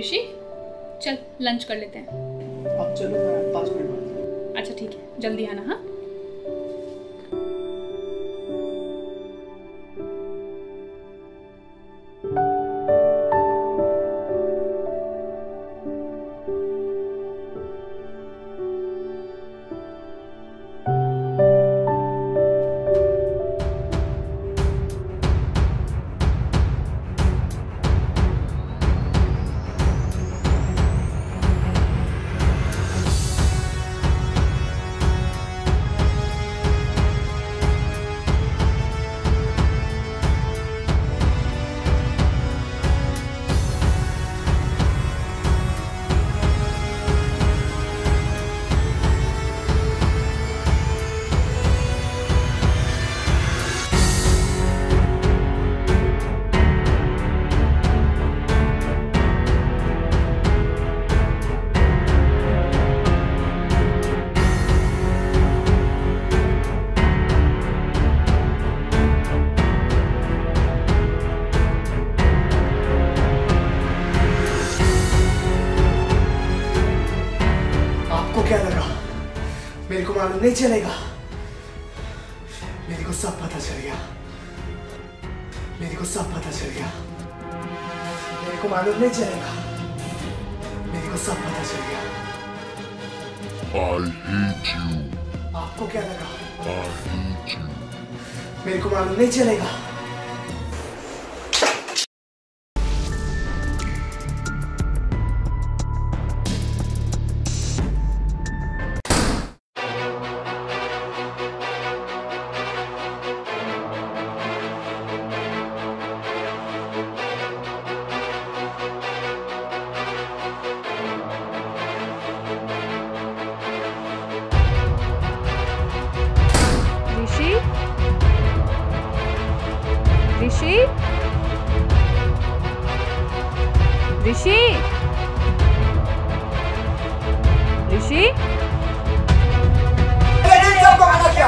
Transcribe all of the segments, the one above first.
ऋषि चल लंच कर लेते हैं। अब चलो, मैं 5 मिनट बाद। अच्छा ठीक है, जल्दी आना। हाँ क्या लगा? मेरे को मालूम नहीं चलेगा। मेरे को सब पता चल गया। मेरे को सब पता चल गया। मेरे को मालूम नहीं चलेगा। मेरे को सब पता चल गया। I hate you. आपको क्या लगा? I hate you. मेरे को मालूम नहीं चलेगा। ऋषि ऋषि ऋषि सबको मना किया।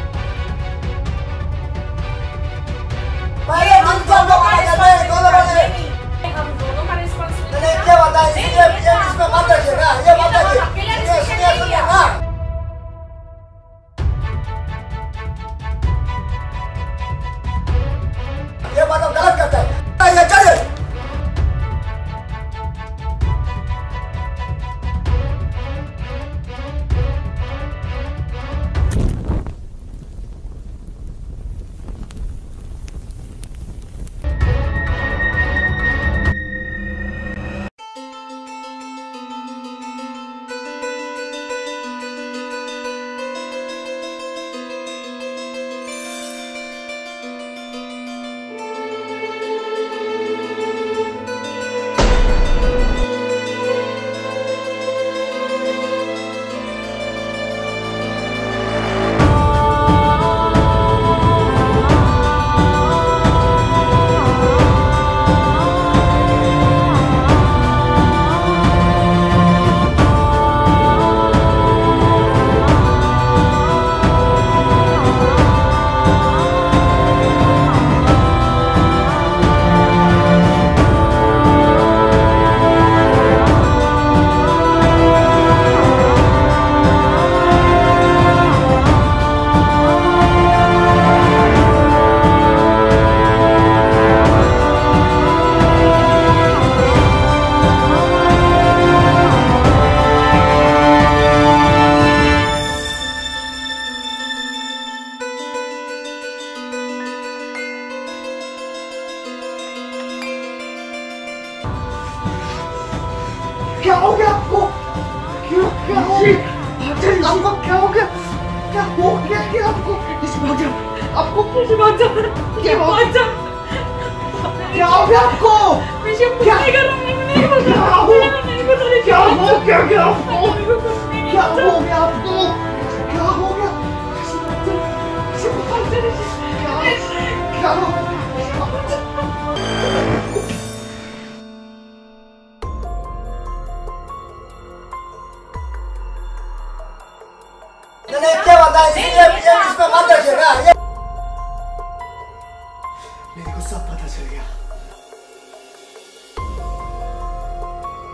पहले हम सबको मना किया। हम दोनों का रिस्पॉन्सिबिलिटी मैंने क्या बताया? ये इसमें मत रखिएगा। ये मत रखिए। सुनिए ना। ये बात आप गलत करते हैं। ये चलिए। क्या हो गया आपको? क्या हो गया? आपको क्या हो गया? क्या हो गया? क्या आपको? आपको क्या हो गया आपको? क्या कर रहा हूँ? नहीं पता। क्या हो गया? क्या हो गया आपको? क्या हो गया? क्या हो गया? मैंने क्या बताया? इसमें मत रखिएगा। मेरे को सब पता चल गया।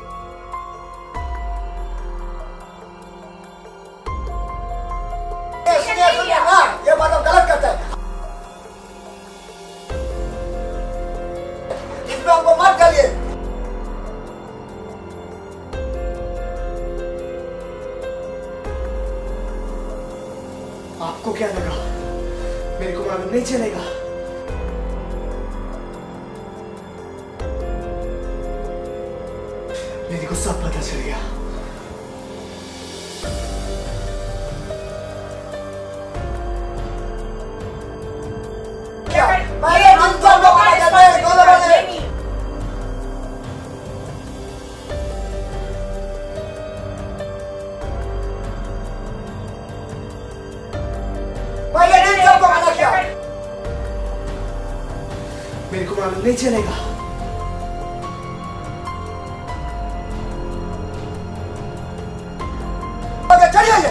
क्या लगा? मेरे को मालूम नहीं चलेगा। मेरे को सब पता चल गया। पहले हम सब लोग आ जाते हैं, दोनों बजे। पहले दिन सबको मना किया। मेरे को मालूम नहीं चलेगा। चलिए।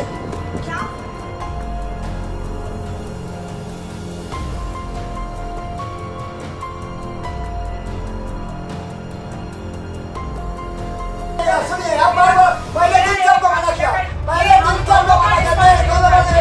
सुनिए, आप पहले दिन सबको मना किया। पहले दिन सब लोग आ जाते हैं, दोनों बजे।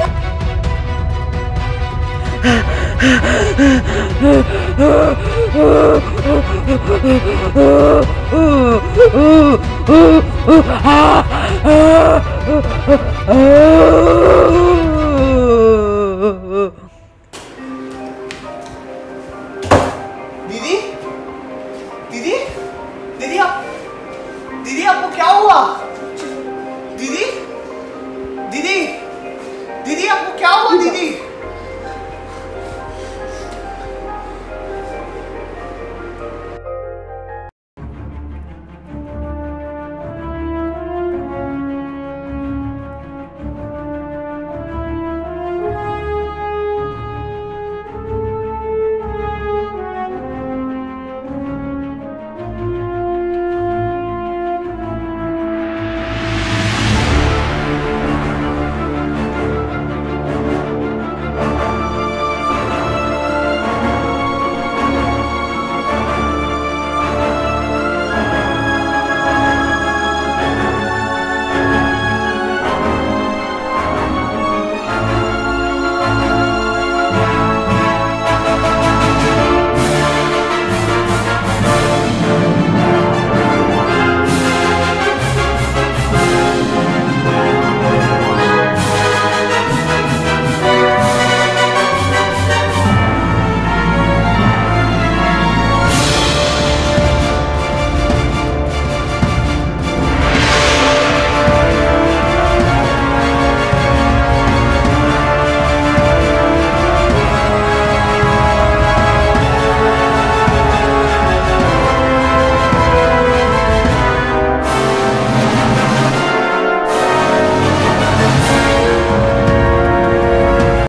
दीदी, दीदी, दीदी आप, दीदी आपको क्या हुआ? दीदी, दीदी, दीदी आपको क्या हुआ? दीदी